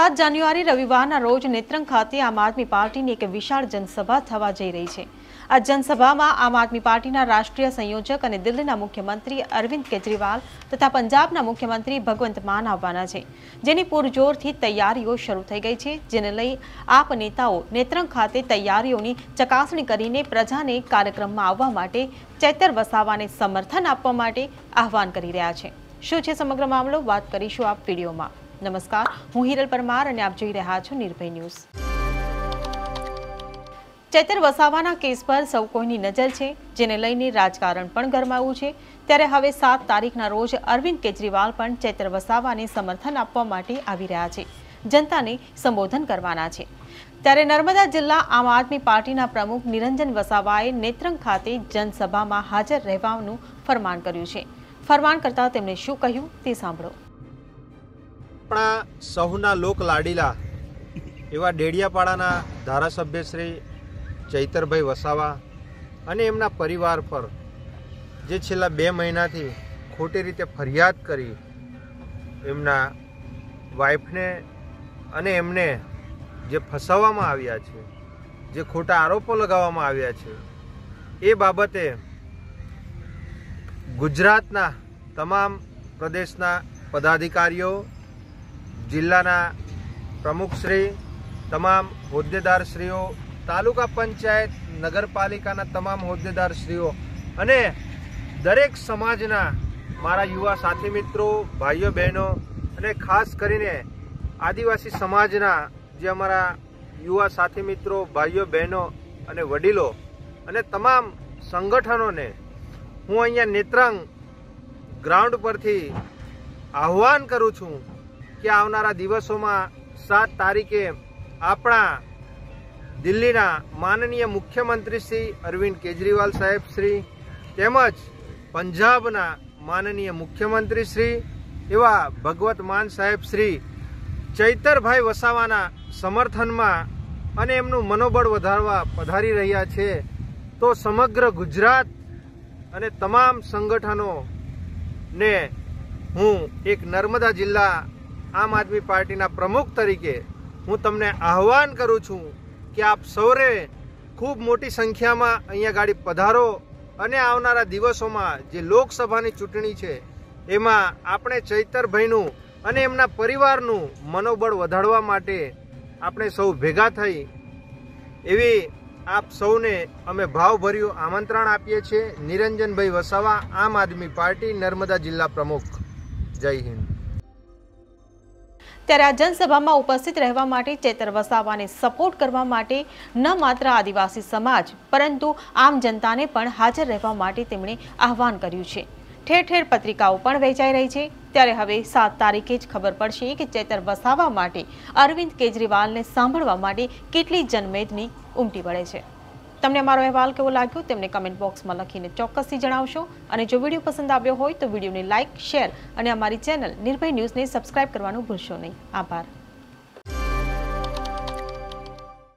7 જાન્યુઆરી રવિવારના રોજ નેત્રંગ ખાતે આમ આદમી પાર્ટીની એક વિશાળ જનસભા થવા જઈ રહી છે। આ જનસભામાં આમ આદમી પાર્ટીના રાષ્ટ્રીય સંયોજક અને દિલ્હીના મુખ્યમંત્રી અરવિંદ કેજરીવાલ તથા પંજાબના મુખ્યમંત્રી ભગવંત માન આવવાના છે, જેની પૂરજોરથી તૈયારીઓ શરૂ થઈ ગઈ છે, જેને લઈ આપ નેતાઓ નેત્રંગ ખાતે તૈયારીઓની ચકાસણી કરીને પ્રજાને કાર્યક્રમમાં આવવા માટે ચૈતર વસાવાને સમર્થન આપવા માટે આહવાન કરી રહ્યા છે। શું છે સમગ્ર મામલો, વાત કરીશું આ વિડીયોમાં। नमस्कार, हूँ हिरल परमार और आप જોઈ રહ્યા છો નિર્ભય ન્યૂઝ। ચૈતર વસાવાના કેસ પર સૌ કોઈની નજર છે, જેને લઈને રાજકારણ પણ ગરમાયું છે। ત્યારે હવે 7 તારીખના રોજ અરવિંદ કેજરીવાલ પણ ચૈતર વસાવાને સમર્થન આપવા માટે આવી રહ્યા છે, જનતાને સંબોધન કરવાના છે। ત્યારે નર્મદા જિલ્લા આમ આદમી પાર્ટીના પ્રમુખ નિરંજન વસાવાએ નેત્રંગ ખાતે જનસભામાં હાજર રહેવાનું ફરમાન કર્યું છે। ફરમાન કરતા તેમણે શું કહ્યું તે સાંભળો। अपना सहुना लोक लाडीला एवा डेडियापाड़ाना धारासभ्य श्री चैतरभाई वसावा अने एमना परिवार पर जे छेल्ला 2 महीनाथी खोटी रीते फरियाद करी एमना वाइफने अने एमने जे फसाववामां आव्या छे, जे खोटा आरोपो लगाववामां आव्या छे, ए बाबते गुजरातना तमाम प्रदेशना पदाधिकारीओ, जिल्लाना प्रमुखश्री, तमाम होद्देदारश्रीओ, तालुका पंचायत नगरपालिकाना तमाम होद्देदारश्रीओ अने दरेक समाजना मारा युवा साथी मित्रों, भाईओ बहनों अने खास करीने आदिवासी समाजना जे अमारा युवा साथी मित्रों, भाईओ बहनों अने वडीलो अने तमाम संगठनोने हूँ अहींया नेत्रंग ग्राउंड परथी आह्वान करूँ छूं कि आवनारा दिवसों में 7 तारीखे अपना दिल्लीना माननीय मुख्यमंत्री श्री अरविंद केजरीवाल साहेब श्री तेमज पंजाबना माननीय मुख्यमंत्री श्री एवा भगवत मान साहेब श्री चैतरभाई वसावाना समर्थन में अने एमनुं मनोबळ वधारवा पधारी रह्या छे। तो समग्र गुजरात अने तमाम संगठनों ने हूँ एक नर्मदा जिल्ला आम आदमी पार्टी प्रमुख तरीके हूँ तमने आह्वान करूँ छूँ कि आप सौरे खूब मोटी संख्या में अहींया गाड़ी पधारो अने आवनारा दिवसों में जे लोकसभानी चूंटणी छे एमां आपणे चैतरभाईनुं अने एमना परिवारनुं मनोबळ वधारवा माटे आपणे सौ भेगा थई एवी आप सौने अमे भावभर्युं आमंत्रण आपीए छीए। निरंजनभाई वसावा, आम आदमी पार्टी, नर्मदा जिल्ला प्रमुख। जय हिंद। ત્યારે આ જનસભામાં ઉપસ્થિત રહેવા માટે ચૈતર વસાવાને સપોર્ટ કરવા માટે ન માત્ર આદિવાસી સમાજ પરંતુ આમ જનતાને પણ હાજર રહેવા માટે તેમણે આહવાન કર્યું છે। ઠેર ઠેર પત્રિકાઓ પણ વેચાઈ રહી છે। ત્યારે હવે 7 તારીખે જ ખબર પડશે કે ચૈતર વસાવા માટે અરવિંદ કેજરીવાલને સાંભળવા માટે કેટલી જનમેદની ઉમટી પડે છે। તમને અમારો અહેવાલ કેવો લાગ્યો તેમને કમેન્ટ બોક્સમાં લખીને ચોક્કસથી જણાવશો અને જો વિડીયો પસંદ આવ્યો હોય તો વિડીયોને લાઇક, શેર અને અમારી ચેનલ નિર્ભય ન્યૂઝને સબસ્ક્રાઇબ કરવાનું ભૂલશો નહીં। આભાર।